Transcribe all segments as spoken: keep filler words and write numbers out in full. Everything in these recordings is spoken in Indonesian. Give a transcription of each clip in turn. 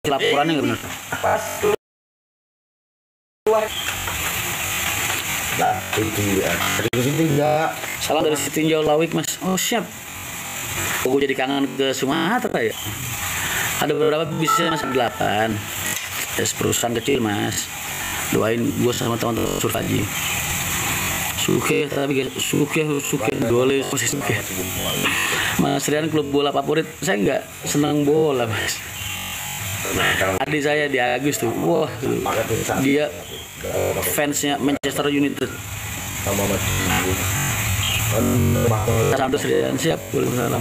laporannya nggak benar? Pas keluar. Nah, itu ya. Dari sini enggak. Salam dari Sitinjau Lawik mas. Oh siap. Oh, gue jadi kangen ke Sumatera ya. Ada beberapa bisnis mas, delapan. Ada perusahaan kecil mas. Doain gue sama teman-teman Surfaji. Suke tapi suke suke boleh masih suke. Mas Rian klub bola favorit saya nggak senang bola mas. Adik saya di Agus tuh, wah dia fansnya Manchester United. Sama Mas. Santos Rian siap boleh salam.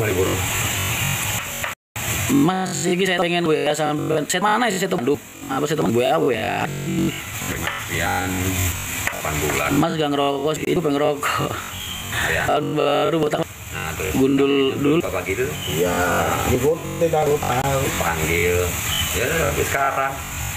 Mas ini saya pengen W A sama set mana sih set teman apa set teman W A W A. Yang delapan bulan. Mas gak ngerokok itu pengen ngerokok. Tahun baru buat Nah, terus gundul dulu. bapak gitu. Iya, ikutin aku tahu panggil. Ya tapi sekarang.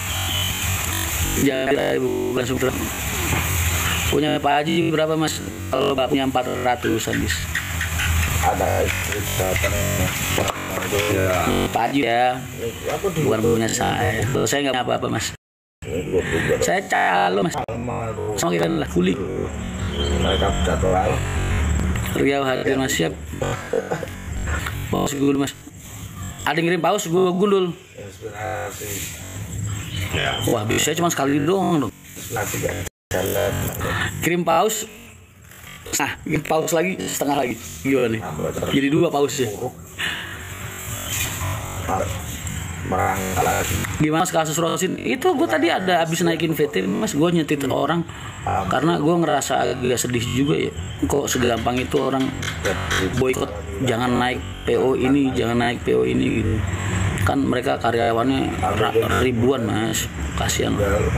Jangan ibu langsung terus. Punya Pak Haji berapa mas? Kalau bapaknya empat ratus habis. Ada cerita tentang ya. Pak Haji ya. Bukan punya saya. Kalau saya nggak punya apa-apa mas. Saya calo mas. Sama kita lah kuli. Mereka jadwal. Riau hadir mas siap. Paus gundul mas. Ada yang ngirim paus gue gundul. Inspirasi. Wah bisa cuma sekali doang dong. Kirim paus. Nah, kirim paus lagi setengah lagi. Gimana nih? Jadi dua paus ya. Merangkak lagi. Gimana mas kasus Rosin? Itu gue tadi ada abis naikin V T mas, gue nyetit orang karena gue ngerasa agak sedih juga ya. Kok segampang itu orang boykot, jangan naik P O ini, jangan naik P O ini gitu. Kan mereka karyawannya ribuan mas, kasihan.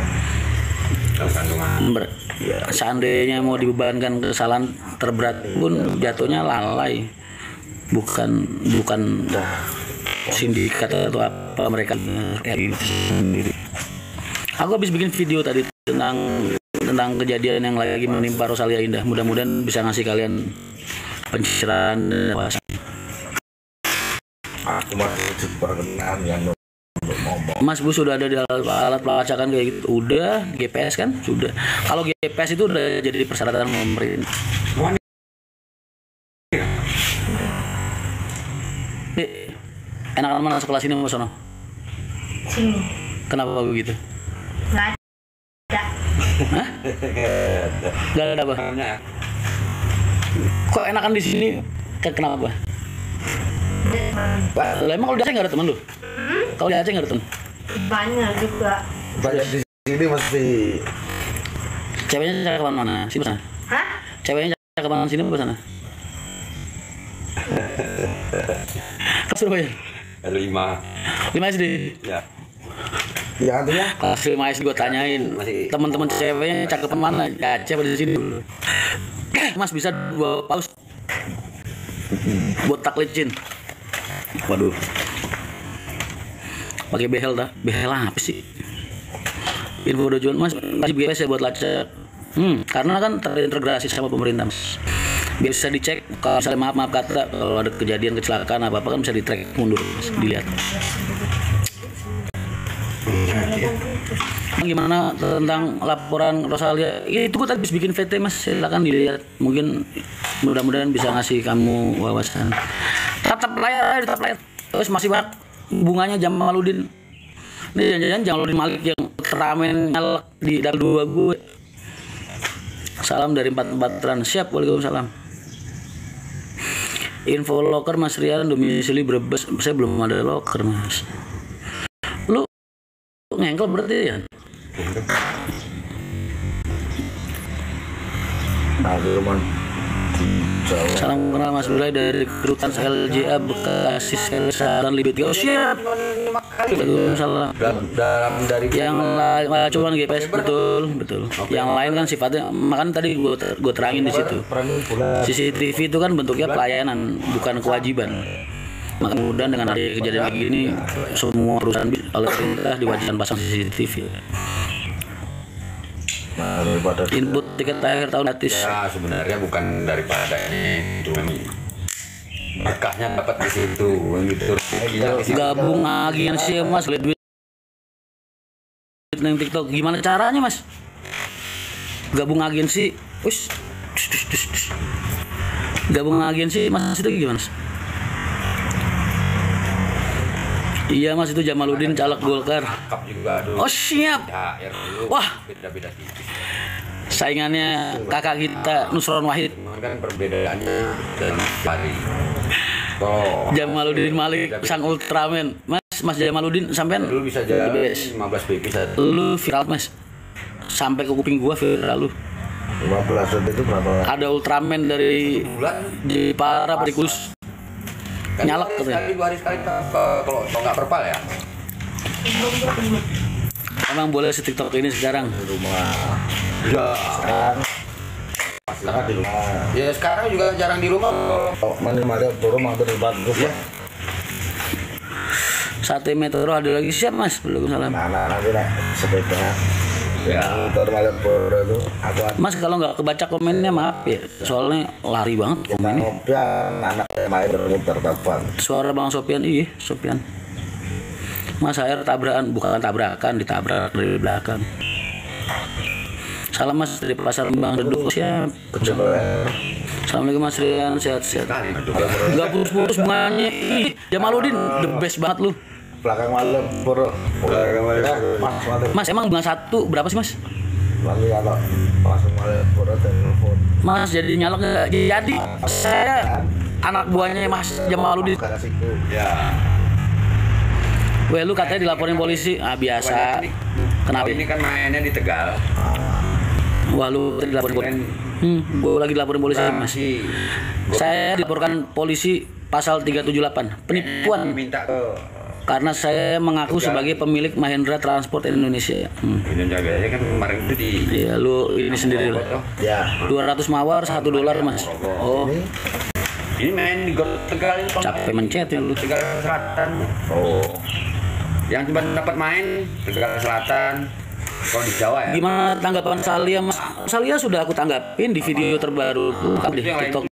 Ber seandainya mau dibebankan kesalahan terberat pun jatuhnya lalai, bukan bukan sindikat atau apa mereka sendiri. Aku habis bikin video tadi tentang tentang kejadian yang lagi menimpa Rosalia Indah. Mudah-mudahan bisa ngasih kalian pencerahan dan wawasan. Aku masih berkenan yang ngomong. Mas Bu sudah ada di alat, alat pelacakan kayak gitu. Udah G P S kan sudah. Kalau G P S itu udah jadi persyaratan pemerintah. Enak mana sekolah sini mas Sono? Sini. Kenapa begitu? Nggak ada. Hah? Gak ada apa? Kok enakan di sini? Kenapa? Lah emang kalau di Aceh nggak ada teman lu? Hmm? Kalau di Aceh nggak ada teman? Banyak juga. Banyak di sini mesti. Ceweknya cakapan mana? Sini sana. Hah? Ceweknya cakapan sini apa sana? Kelas berapa ya? Lima. lima S D. Ya. Ya artinya. Kelas lima S D gue tanyain teman-teman ceweknya cakapan mana? Ya Aceh pada di sini dulu. Mas bisa dua paus buat taklicin. Waduh. Pakai behel dah. Behel apa sih? Info dojuan mas kasih G P S ya buat lacak. Hmm, karena kan terintegrasi sama pemerintah mas. Biar bisa dicek kalau misalnya maaf maaf kata kalau ada kejadian kecelakaan apa apa kan bisa di track mundur mas, dilihat. Gimana tentang laporan Rosalia? Ya, itu gue tadi habis bikin V T mas, silakan dilihat. Mungkin mudah-mudahan bisa ngasih kamu wawasan. Tetap layar, tetap layar. Terus masih banyak bunganya Jamaludin. Ini jangan-jangan Jamaludin Malik yang teramen nyalak di dal dua gue. Salam dari empat empatan. Siap, waalaikumsalam. Info loker Mas Rian domisili Brebes. Saya belum ada loker mas. Lu ngengkel berarti ya? Salam kenal Mas Bilai dari Kerutan L J A Bekasi Selatan Libet. Oh siap. Salam. Dalam dari yang lain cuman G P S betul betul. Okay. Yang lain kan sifatnya makan tadi gue gue terangin di situ. C C T V itu kan bentuknya pelayanan bukan kewajiban. Maka mudah dengan ada kejadian kayak gini semua perusahaan oleh pemerintah diwajibkan pasang C C T V. Input tiket akhir tahun gratis. Ya sebenarnya bukan daripada ini, cuma berkahnya dapat di situ gitu. Gabung agen sih mas, lihat duit neng TikTok. Gimana caranya mas? Gabung agensi, wis, gabung agensi mas itu gimana? Mas? Iya mas, itu Jamaluddin caleg Golkar. Kap juga dulu. Oh siap. Ya, ya dulu. Wah. Beda-beda tipis. Saingannya kakak kita Nusron Wahid. Cuman kan perbedaannya dan hari. Oh. Jamaluddin Malik sang Ultraman. Mas, Mas Jamaluddin sampean Dulu bisa jalan lima belas B P satu. lu viral mas. Sampai ke kuping gua viral lu. lima belas itu berapa? Ada Ultraman dari Bulan Jepara Perikus. kan Nyalak sekali, katanya. sekali dua hari sekali ke, ke kalau kalau nggak perpal ya. Emang boleh si TikTok ini sekarang. Di rumah. Ya. Sekarang sekarang di rumah. Ya sekarang juga jarang di rumah. Oh, mana mana turun mampir di bagus ya. Sate Metro ada lagi siap mas? Belum salam. Anak-anak kita sepeda. Ya. Turun mampir turun itu aku Mas kalau nggak kebaca komennya maaf ya. Soalnya lari banget kita komennya. ngobrol anak main bermuter telepon. Suara Bang Sopian, iya Sopian. Mas air tabrakan, bukan tabrakan, ditabrak dari belakang. Salam mas dari pasar Bang Reduk siap. Assalamualaikum Mas Rian, sehat-sehat. Gak putus-putus bunganya. Ih, Jamaluddin the best banget lu. Belakang malam pur. Belakang malam. Mas malam. Mas emang bunga satu berapa sih mas? Lagi kalau langsung malam pur telepon. Mas jadi nyalek nggak? Jadi saya anak buahnya Mas Jamaluddin. Kasihku. Ya. Weh lu katanya dilaporin polisi. Ah biasa. Kenapa? Oh, ini kan mainnya di Tegal. Wah lu dilaporin polisi. Hmm, gua lagi dilaporin polisi mas. Masih. Saya dilaporkan polisi pasal tiga tujuh delapan penipuan Minta ke karena saya mengaku sebagai pemilik Mahendra Transport Indonesia. Hmm. Ini jaganya kan kemarin itu di. Iya lu ini sendiri lah. Ya. dua ratus mawar satu dolar mas. Oh Ini Ini main di Gor Tegal ini. capek mencet ya lu. Tegal Selatan. oh. Yang cuma dapat main Tegal Selatan. Kalau di Jawa ya. Gimana tanggapan Salia mas? Salia sudah aku tanggapin di video terbaru tuh di Itu yang lain TikTok.